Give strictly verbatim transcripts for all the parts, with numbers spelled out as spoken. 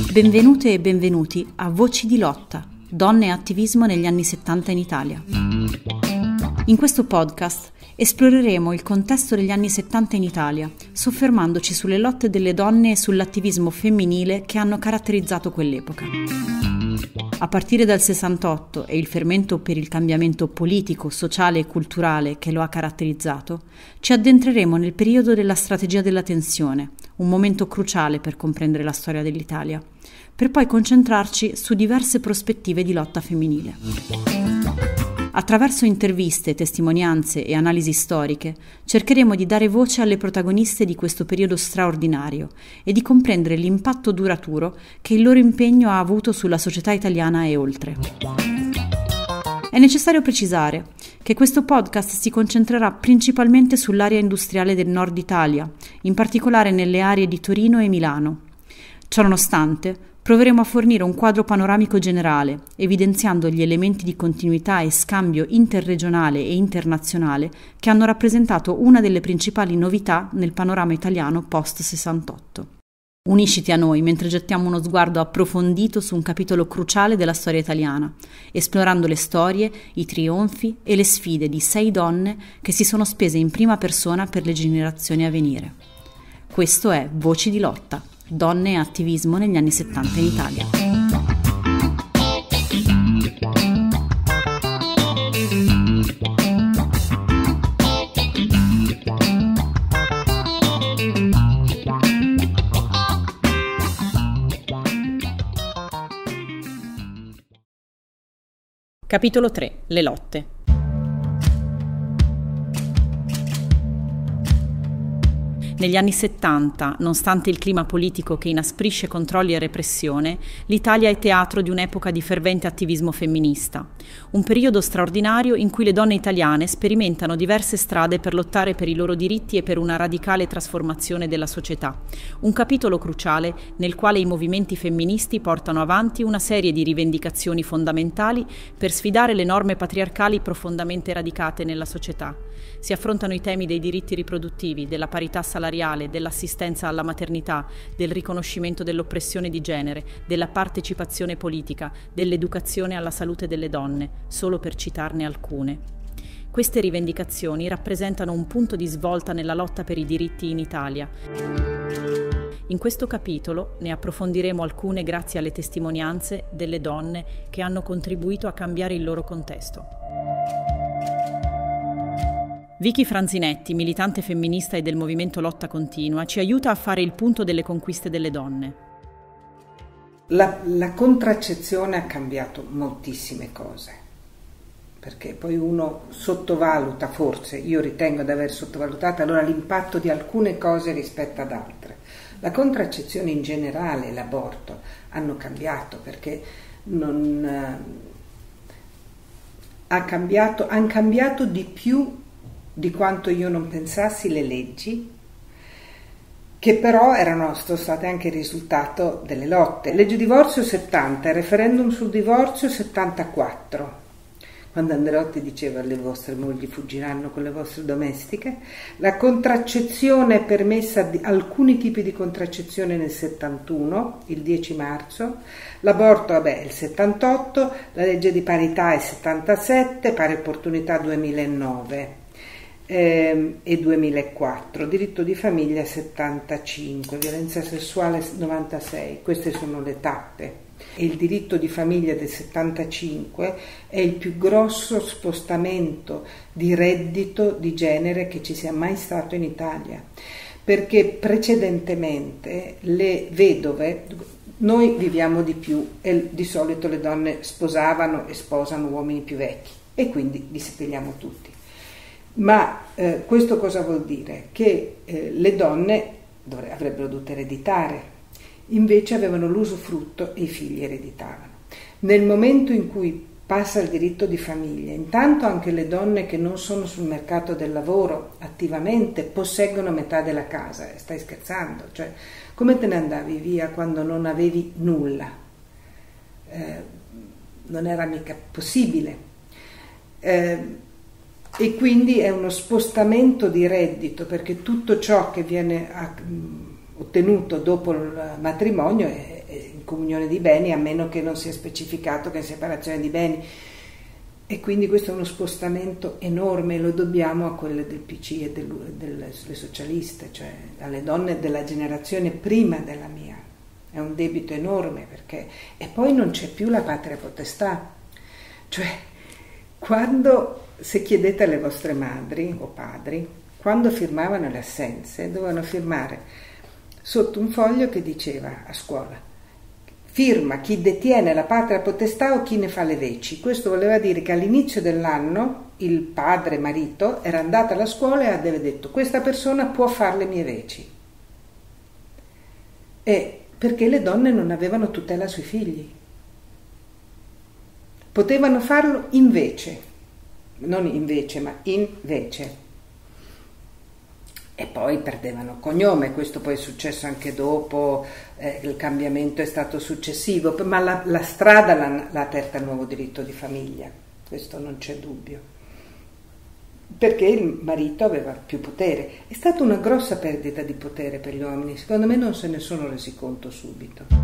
Benvenute e benvenuti a Voci di lotta, donne e attivismo negli anni settanta in Italia. In questo podcast esploreremo il contesto degli anni settanta in Italia, soffermandoci sulle lotte delle donne e sull'attivismo femminile che hanno caratterizzato quell'epoca. A partire dal sessantotto e il fermento per il cambiamento politico, sociale e culturale che lo ha caratterizzato, ci addentreremo nel periodo della strategia della tensione, un momento cruciale per comprendere la storia dell'Italia, per poi concentrarci su diverse prospettive di lotta femminile. Attraverso interviste, testimonianze e analisi storiche cercheremo di dare voce alle protagoniste di questo periodo straordinario e di comprendere l'impatto duraturo che il loro impegno ha avuto sulla società italiana e oltre. È necessario precisare che questo podcast si concentrerà principalmente sull'area industriale del nord Italia, in particolare nelle aree di Torino e Milano. Ciononostante, proveremo a fornire un quadro panoramico generale, evidenziando gli elementi di continuità e scambio interregionale e internazionale che hanno rappresentato una delle principali novità nel panorama italiano post sessantotto. Unisciti a noi mentre gettiamo uno sguardo approfondito su un capitolo cruciale della storia italiana, esplorando le storie, i trionfi e le sfide di sei donne che si sono spese in prima persona per le generazioni a venire. Questo è Voci di lotta, donne e attivismo negli anni settanta in Italia. Capitolo tre. Le lotte. Negli anni settanta, nonostante il clima politico che inasprisce controlli e repressione, l'Italia è teatro di un'epoca di fervente attivismo femminista. Un periodo straordinario in cui le donne italiane sperimentano diverse strade per lottare per i loro diritti e per una radicale trasformazione della società. Un capitolo cruciale nel quale i movimenti femministi portano avanti una serie di rivendicazioni fondamentali per sfidare le norme patriarcali profondamente radicate nella società. Si affrontano i temi dei diritti riproduttivi, della parità salariale, dell'assistenza alla maternità, del riconoscimento dell'oppressione di genere, della partecipazione politica, dell'educazione alla salute delle donne, solo per citarne alcune. Queste rivendicazioni rappresentano un punto di svolta nella lotta per i diritti in Italia. In questo capitolo ne approfondiremo alcune grazie alle testimonianze delle donne che hanno contribuito a cambiare il loro contesto. Vicky Franzinetti, militante femminista e del movimento Lotta Continua, ci aiuta a fare il punto delle conquiste delle donne. La, la contraccezione ha cambiato moltissime cose, perché poi uno sottovaluta, forse, io ritengo di aver sottovalutato allora l'impatto di alcune cose rispetto ad altre. La contraccezione in generale e l'aborto hanno cambiato, perché non, eh, ha cambiato, hanno cambiato di più di quanto io non pensassi le leggi, che però erano state anche il risultato delle lotte. Legge divorzio settanta, il referendum sul divorzio settantaquattro, quando Andreotti diceva le vostre mogli fuggiranno con le vostre domestiche, la contraccezione permessa, di alcuni tipi di contraccezione nel settantuno, il dieci marzo, l'aborto vabbè il settantotto, la legge di parità il settantasette, pari opportunità duemilanove. E duemilaquattro, diritto di famiglia settantacinque, violenza sessuale novantasei, queste sono le tappe. E il diritto di famiglia del settantacinque è il più grosso spostamento di reddito di genere che ci sia mai stato in Italia, perché precedentemente le vedove, noi viviamo di più e di solito le donne sposavano e sposano uomini più vecchi e quindi li seppelliamo tutti. Ma eh, questo cosa vuol dire? Che eh, le donne dovre- avrebbero dovuto ereditare, invece avevano l'usufrutto e i figli ereditavano. Nel momento in cui passa il diritto di famiglia, intanto anche le donne che non sono sul mercato del lavoro attivamente posseggono metà della casa. Stai scherzando? Cioè, come te ne andavi via quando non avevi nulla? Eh, non era mica possibile. Eh, E quindi è uno spostamento di reddito, perché tutto ciò che viene ottenuto dopo il matrimonio è, in comunione di beni, a meno che non sia specificato che è in separazione di beni. E quindi questo è uno spostamento enorme, lo dobbiamo a quelle del P C e del, delle socialiste, cioè alle donne della generazione prima della mia. È un debito enorme, perché e poi non c'è più la patria potestà. Cioè, quando, se chiedete alle vostre madri o padri, quando firmavano le assenze, dovevano firmare sotto un foglio che diceva a scuola: firma chi detiene la patria potestà o chi ne fa le veci. Questo voleva dire che all'inizio dell'anno il padre marito era andato alla scuola e aveva detto: questa persona può fare le mie veci. E perché le donne non avevano tutela sui figli. Potevano farlo invece, non invece, ma invece. E poi perdevano cognome, questo poi è successo anche dopo, eh, il cambiamento è stato successivo, ma la, la strada l'ha, l'ha aperta il nuovo diritto di famiglia, questo non c'è dubbio, perché il marito aveva più potere. È stata una grossa perdita di potere per gli uomini, secondo me non se ne sono resi conto subito.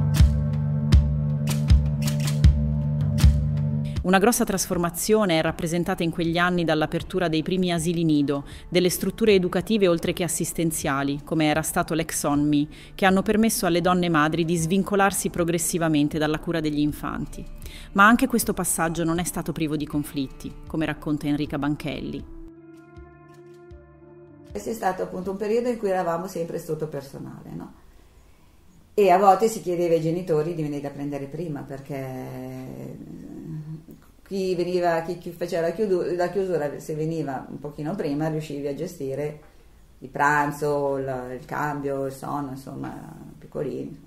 Una grossa trasformazione è rappresentata in quegli anni dall'apertura dei primi asili nido, delle strutture educative oltre che assistenziali, come era stato l'ex Onmi, che hanno permesso alle donne madri di svincolarsi progressivamente dalla cura degli infanti. Ma anche questo passaggio non è stato privo di conflitti, come racconta Enrica Banchelli. Questo è stato appunto un periodo in cui eravamo sempre sotto personale, no? E a volte si chiedeva ai genitori di venire a prendere prima, perché chi veniva, chi, chi faceva la chiusura, la chiusura, se veniva un pochino prima riuscivi a gestire il pranzo, la, il cambio, il sonno, insomma, piccolini.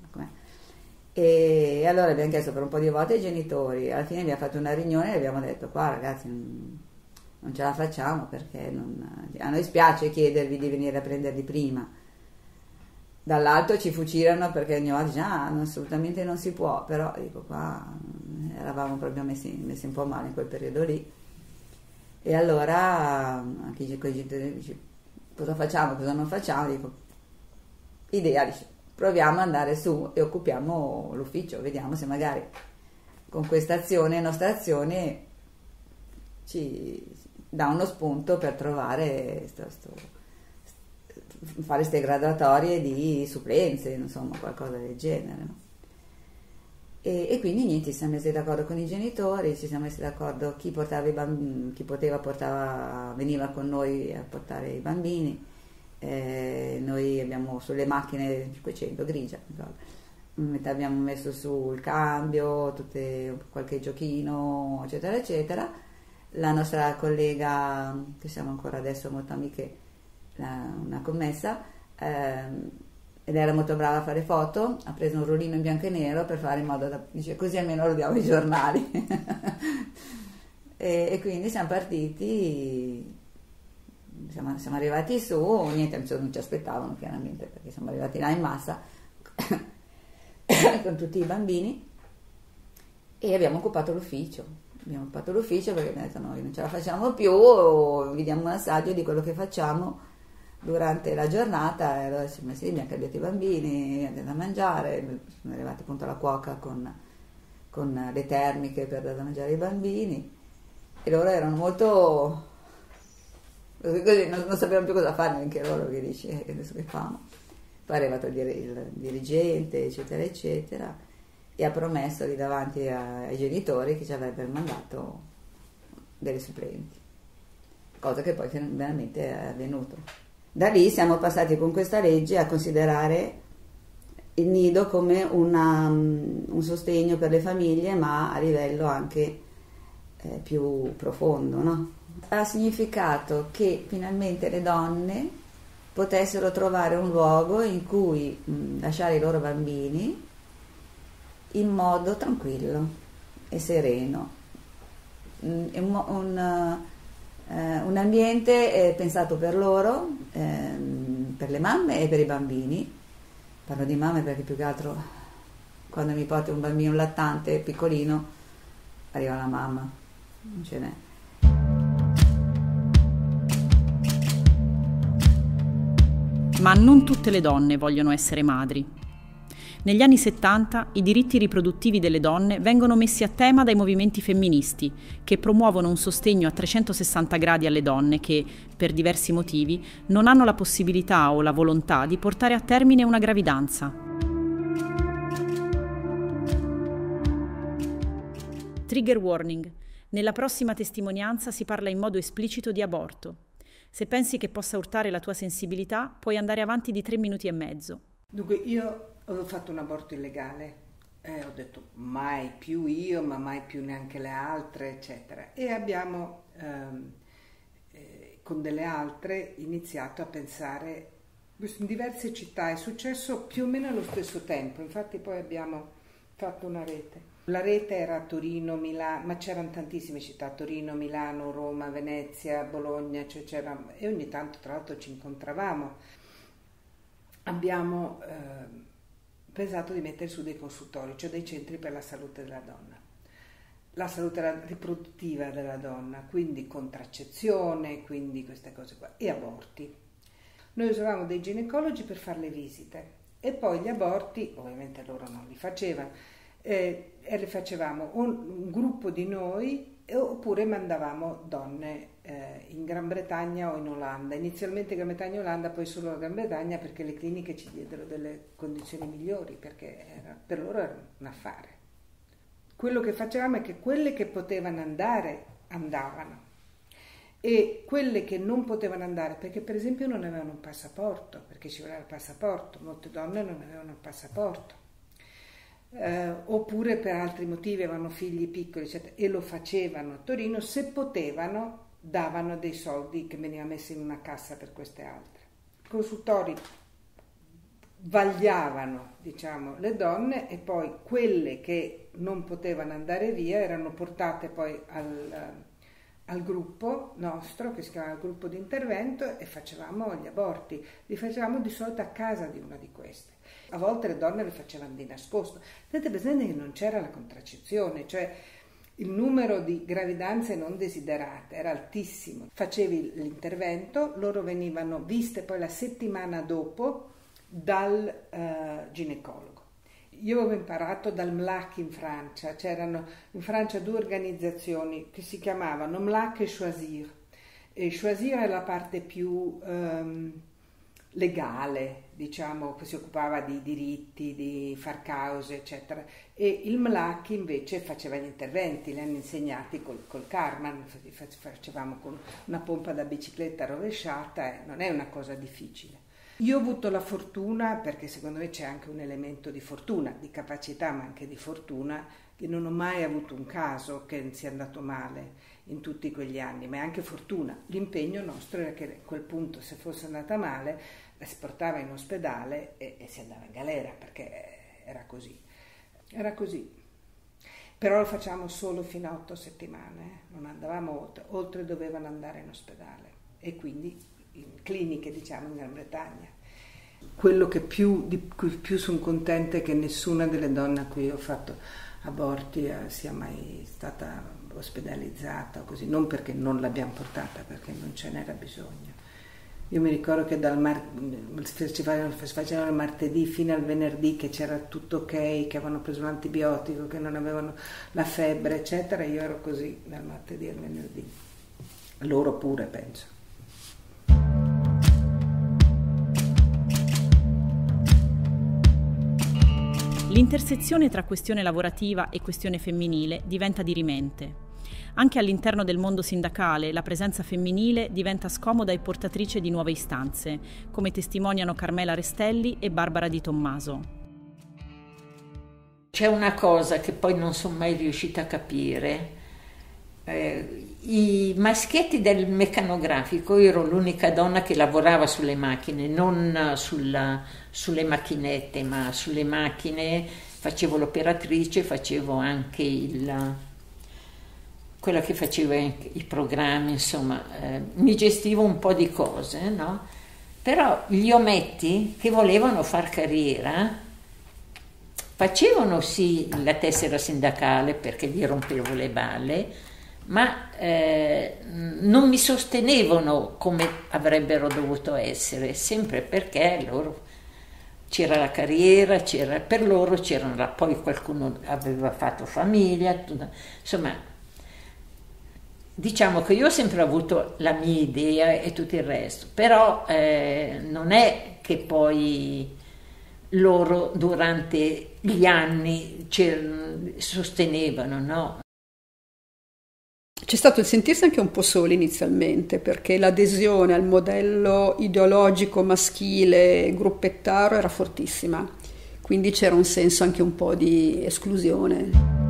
E allora abbiamo chiesto per un po' di volte ai genitori, alla fine abbiamo fatto una riunione e abbiamo detto: qua ragazzi non, non ce la facciamo, perché non, a noi spiace chiedervi di venire a prenderli prima. Dall'alto ci fucilano perché ogni volta diciamo: ah, assolutamente non si può, però dico, qua eravamo proprio messi, messi un po' male in quel periodo lì. E allora anche i genitori dice: cosa facciamo, cosa non facciamo? Dico, idea, dice, proviamo ad andare su e occupiamo l'ufficio, vediamo se magari con questa azione, nostra azione, ci dà uno spunto per trovare sto, sto, fare queste graduatorie di supplenze, insomma, qualcosa del genere, no? E, e quindi niente, ci siamo messi d'accordo con i genitori, ci siamo messi d'accordo chi portava i bambini, chi poteva portava, veniva con noi a portare i bambini. Eh, noi abbiamo sulle macchine cinquecento grigia, abbiamo messo su il cambio, tutte, qualche giochino, eccetera eccetera. La nostra collega, che siamo ancora adesso molto amiche, la, una commessa, eh, ed era molto brava a fare foto, ha preso un rullino in bianco e nero per fare in modo da, dice, così almeno lo diamo ai giornali. e, e quindi siamo partiti. Siamo, siamo arrivati su, niente, non ci aspettavano chiaramente, perché siamo arrivati là in massa con tutti i bambini e abbiamo occupato l'ufficio. Abbiamo occupato l'ufficio perché abbiamo detto: noi non ce la facciamo più, vi diamo un assaggio di quello che facciamo durante la giornata. E allora ci siamo messi lì, abbiamo cambiato i bambini, abbiamo da mangiare, sono arrivati appunto alla cuoca con, con le termiche per dare da mangiare ai bambini, e loro erano molto... così non, non sapevano più cosa fare neanche loro, che dice, eh, adesso che famo? Poi è arrivato il, il dirigente, eccetera eccetera, e ha promesso lì davanti a, ai genitori che ci avrebbe mandato delle supplenti, cosa che poi veramente è avvenuto. Da lì siamo passati con questa legge a considerare il nido come una, un sostegno per le famiglie, ma a livello anche eh, più profondo, no? Ha significato che finalmente le donne potessero trovare un luogo in cui mh, lasciare i loro bambini in modo tranquillo e sereno, mh, un, un, uh, un ambiente eh, pensato per loro, ehm, per le mamme e per i bambini. Parlo di mamme perché più che altro quando mi porti un bambino lattante piccolino arriva la mamma, non ce n'è. Ma non tutte le donne vogliono essere madri. Negli anni settanta i diritti riproduttivi delle donne vengono messi a tema dai movimenti femministi, che promuovono un sostegno a trecentosessanta gradi alle donne che, per diversi motivi, non hanno la possibilità o la volontà di portare a termine una gravidanza. Trigger warning. Nella prossima testimonianza si parla in modo esplicito di aborto. Se pensi che possa urtare la tua sensibilità, puoi andare avanti di tre minuti e mezzo. Dunque, io avevo fatto un aborto illegale e ho detto mai più io, ma mai più neanche le altre, eccetera. E abbiamo, ehm, eh, con delle altre, iniziato a pensare, in diverse città, è successo più o meno allo stesso tempo, infatti poi abbiamo fatto una rete. La rete era a Torino, Milano, ma c'erano tantissime città, Torino, Milano, Roma, Venezia, Bologna, cioè c'era, e ogni tanto tra l'altro ci incontravamo. Abbiamo eh, pensato di mettere su dei consultori, cioè dei centri per la salute della donna, la salute riproduttiva della donna, quindi contraccezione, quindi queste cose qua, e aborti. Noi usavamo dei ginecologi per fare le visite e poi gli aborti, ovviamente loro non li facevano, eh, e li facevamo un, un gruppo di noi oppure mandavamo donne eh, in Gran Bretagna o in Olanda, inizialmente in Gran Bretagna e Olanda, poi solo in Gran Bretagna perché le cliniche ci diedero delle condizioni migliori, perché era, per loro era un affare. Quello che facevamo è che quelle che potevano andare andavano e quelle che non potevano andare, perché per esempio non avevano un passaporto, perché ci voleva il passaporto, molte donne non avevano il passaporto. Eh, oppure per altri motivi avevano figli piccoli, eccetera, e lo facevano a Torino, se potevano davano dei soldi che veniva messi in una cassa per queste altre. I consultori vagliavano, diciamo, le donne e poi quelle che non potevano andare via erano portate poi al, al gruppo nostro, che si chiamava gruppo di intervento, e facevamo gli aborti. Li facevamo di solito a casa di una di queste. A volte le donne le facevano di nascosto. Tenete presente che non c'era la contraccezione, cioè il numero di gravidanze non desiderate era altissimo. Facevi l'intervento, loro venivano viste poi la settimana dopo dal uh, ginecologo. Io avevo imparato dal M L A C in Francia, c'erano in Francia due organizzazioni che si chiamavano M L A C e Choisir. E Choisir è la parte più um, legale, diciamo, che si occupava di diritti, di far cause, eccetera, e il M L A C invece faceva gli interventi, li hanno insegnati col, col Karman, facevamo con una pompa da bicicletta rovesciata, e non è una cosa difficile. Io ho avuto la fortuna, perché secondo me c'è anche un elemento di fortuna, di capacità ma anche di fortuna, che non ho mai avuto un caso che sia andato male in tutti quegli anni, ma è anche fortuna. L'impegno nostro era che a quel punto, se fosse andata male, la si portava in ospedale e, e si andava in galera, perché era così. Era così. Però lo facciamo solo fino a otto settimane, eh? Non andavamo oltre, oltre dovevano andare in ospedale e quindi in cliniche, diciamo, in Gran Bretagna. Quello che più, di cui più sono contenta è che nessuna delle donne a cui ho fatto aborti eh, sia mai stata ospedalizzata o così, non perché non l'abbiamo portata, perché non ce n'era bisogno. Io mi ricordo che dal mar- si facevano il martedì fino al venerdì che c'era tutto ok, che avevano preso un antibiotico, che non avevano la febbre, eccetera. Io ero così dal martedì al venerdì. Loro pure, penso. L'intersezione tra questione lavorativa e questione femminile diventa dirimente. Anche all'interno del mondo sindacale la presenza femminile diventa scomoda e portatrice di nuove istanze, come testimoniano Carmela Restelli e Barbara Di Tommaso. C'è una cosa che poi non sono mai riuscita a capire. Eh, I maschietti del meccanografico, io ero l'unica donna che lavorava sulle macchine, non sulla, sulle macchinette, ma sulle macchine. Facevo l'operatrice, facevo anche il... quella che faceva i programmi, insomma, eh, mi gestivo un po' di cose, no? Però gli ometti che volevano far carriera facevano sì la tessera sindacale perché gli rompevo le balle, ma eh, non mi sostenevano come avrebbero dovuto essere, sempre perché loro c'era la carriera, c'era, per loro c'era, poi qualcuno aveva fatto famiglia, tutto, insomma, diciamo che io ho sempre avuto la mia idea e tutto il resto, però eh, non è che poi loro durante gli anni sostenevano, no? C'è stato il sentirsi anche un po' soli inizialmente, perché l'adesione al modello ideologico maschile gruppettaro era fortissima, quindi c'era un senso anche un po' di esclusione.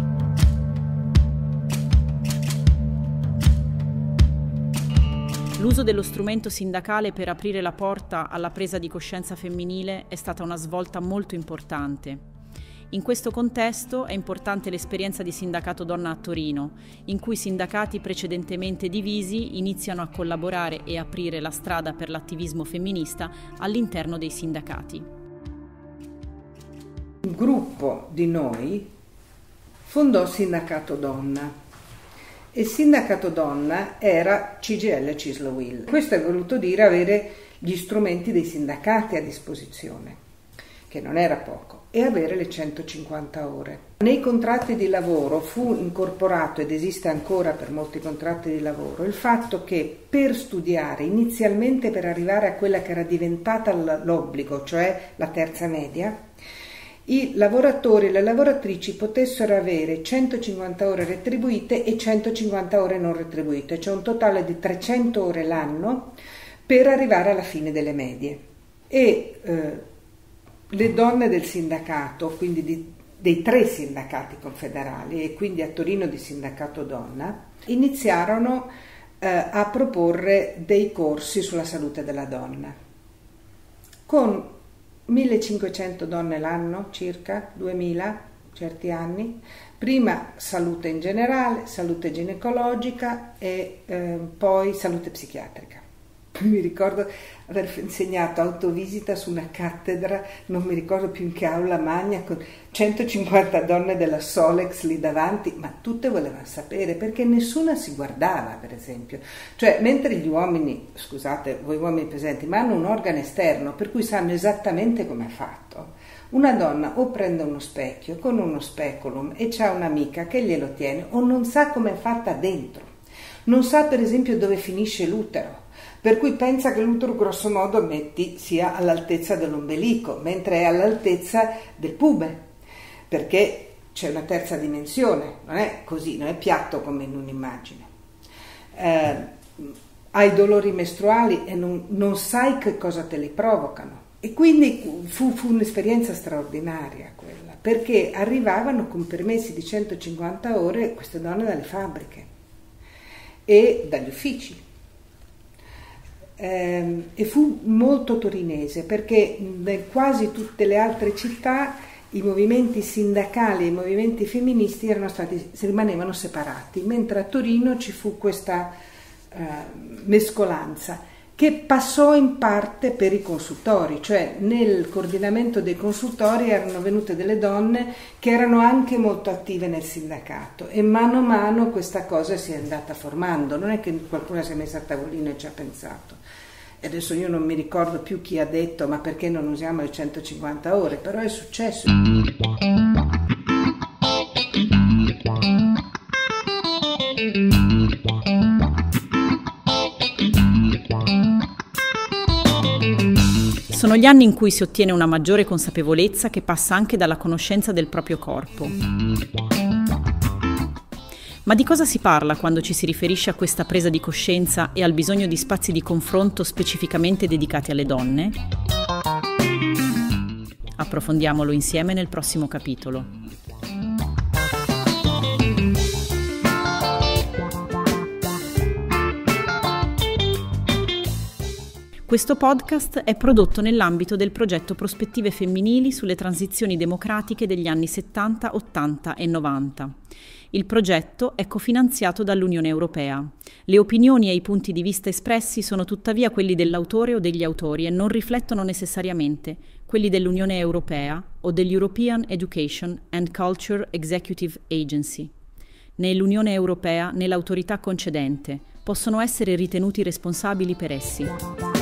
L'uso dello strumento sindacale per aprire la porta alla presa di coscienza femminile è stata una svolta molto importante. In questo contesto è importante l'esperienza di Sindacato Donna a Torino, in cui sindacati precedentemente divisi iniziano a collaborare e aprire la strada per l'attivismo femminista all'interno dei sindacati. Un gruppo di noi fondò Sindacato Donna e Sindacato Donna era C G I L Cislo Will. Questo è voluto dire avere gli strumenti dei sindacati a disposizione, che non era poco, e avere le centocinquanta ore. Nei contratti di lavoro fu incorporato, ed esiste ancora per molti contratti di lavoro, il fatto che per studiare, inizialmente per arrivare a quella che era diventata l'obbligo, cioè la terza media, i lavoratori e le lavoratrici potessero avere centocinquanta ore retribuite e centocinquanta ore non retribuite, cioè un totale di trecento ore l'anno per arrivare alla fine delle medie. E eh, le donne del sindacato, quindi di, dei tre sindacati confederali e quindi a Torino di Sindacato Donna, iniziarono eh, a proporre dei corsi sulla salute della donna. Con millecinquecento donne l'anno, circa duemila, certi anni, prima salute in generale, salute ginecologica e eh, poi salute psichiatrica. Mi ricordo aver insegnato autovisita su una cattedra, non mi ricordo più in che aula magna, con centocinquanta donne della Solex lì davanti, ma tutte volevano sapere, perché nessuna si guardava, per esempio. Cioè, mentre gli uomini, scusate, voi uomini presenti, ma hanno un organo esterno per cui sanno esattamente come è fatto, una donna o prende uno specchio con uno speculum e c'ha un'amica che glielo tiene, o non sa come è fatta dentro. Non sa, per esempio, dove finisce l'utero. Per cui pensa che l'utero grosso modo metti sia all'altezza dell'ombelico, mentre è all'altezza del pube, perché c'è una terza dimensione, non è così, non è piatto come in un'immagine. Eh, hai dolori mestruali e non, non sai che cosa te li provocano. E quindi fu, fu un'esperienza straordinaria quella, perché arrivavano con permessi di centocinquanta ore queste donne dalle fabbriche e dagli uffici. Eh, e fu molto torinese, perché in quasi tutte le altre città i movimenti sindacali e i movimenti femministi erano stati, si rimanevano separati, mentre a Torino ci fu questa eh, mescolanza che passò in parte per i consultori, cioè nel coordinamento dei consultori erano venute delle donne che erano anche molto attive nel sindacato, e mano a mano questa cosa si è andata formando, non è che qualcuno si è messa a tavolino e ci ha pensato. E adesso io non mi ricordo più chi ha detto ma perché non usiamo le centocinquanta ore, però è successo. Sono gli anni in cui si ottiene una maggiore consapevolezza che passa anche dalla conoscenza del proprio corpo. Ma di cosa si parla quando ci si riferisce a questa presa di coscienza e al bisogno di spazi di confronto specificamente dedicati alle donne? Approfondiamolo insieme nel prossimo capitolo. Questo podcast è prodotto nell'ambito del progetto Prospettive femminili sulle transizioni democratiche degli anni settanta, ottanta e novanta. Il progetto è cofinanziato dall'Unione Europea. Le opinioni e i punti di vista espressi sono tuttavia quelli dell'autore o degli autori e non riflettono necessariamente quelli dell'Unione Europea o dell'European Education and Culture Executive Agency. Né l'Unione Europea né l'autorità concedente possono essere ritenuti responsabili per essi.